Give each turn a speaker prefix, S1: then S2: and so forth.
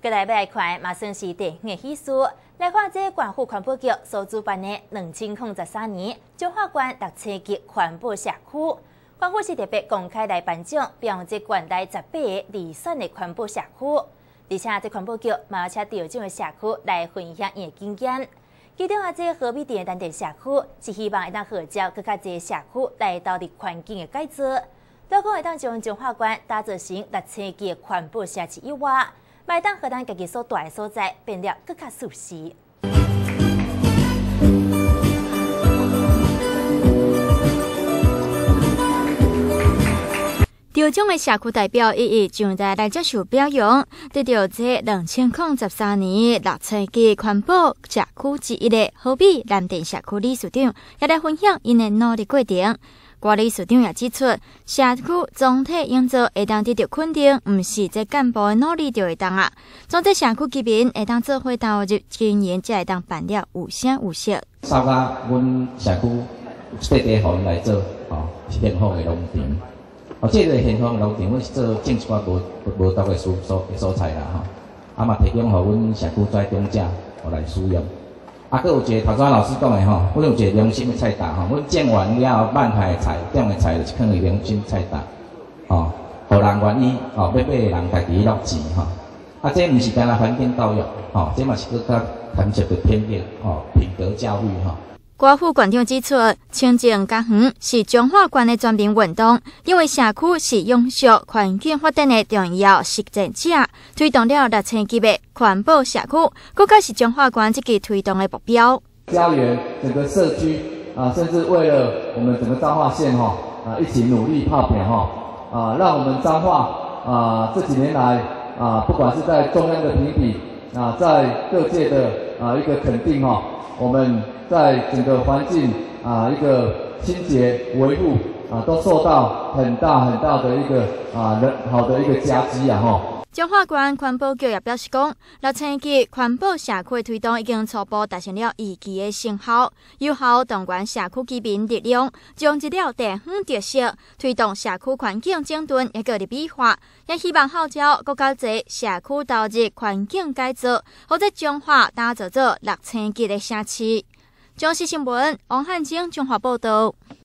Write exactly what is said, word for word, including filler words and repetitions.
S1: 过来要来看，嘛算是第五个喜事。来看这县府环保局所主办的两千零十三年中华县六星级环保社区，县府是特别公开来颁奖，表扬这县内十八个理选的环保社区。而且这环保局嘛有请得奖的社区来分享伊的经验。其中啊，这和美店的单店社区是希望会当号召更加侪社区来投入环境的改造，包括会当将中华县打造成六星级的环保社区以外，卖当和咱家己所住的所在变得更加舒适。得奖的社区代表一一上台来接受表扬，得到这两千零十三年六星级环保社区之一的和美南店社区理事长，也来分享因的努力过程。郭理事长也指出，社区总体营造会当得到肯定，毋是这干部的努力就会当啊。总体社区居民会当做伙投入经验，才会当办了有声有色。
S2: 扫甲阮社区块地，互因来做吼，健康的农场。哦，这个健康的农场，阮是做种一寡无无毒的蔬蔬蔬菜啦吼，啊嘛提供互阮社区在中者互来使用。啊，佫有一个头先老师讲的吼，阮有一个良心的菜单吼，阮种完了后慢下的菜、种的菜就是放入良心菜单，吼，互人愿意吼，要买的人家己落钱吼。啊，这毋是单单环境教育吼，这嘛是佫较牵涉着品德吼、品德教育吼。
S1: 郭副馆长指出，清净家园是中华县的全民运动，因为社区是永续环境发展的重要实践者，推动了六星级的环保社区，更加是中华县积极推动的目标。
S3: 家园整个社区啊，甚至为了我们整个彰化县哈啊，一起努力泡扁哈啊，让我们彰化啊这几年来啊，不管是在中央的评比啊，在各界的啊一个肯定哈，我们在整个环境啊一个清洁维护啊，都受到很大很大的一个啊人好的一个夹击啊哈。
S1: 中华县环保局也表示讲，六星级环保社区的推动已经初步达成了预期的成效，有效动员社区居民力量，将这了地方特色推动社区环境整顿一个立美化，也希望号召更加侪社区投入环境改造，或者中华打造做六星级的城市。中视新闻王汉晶综合报道。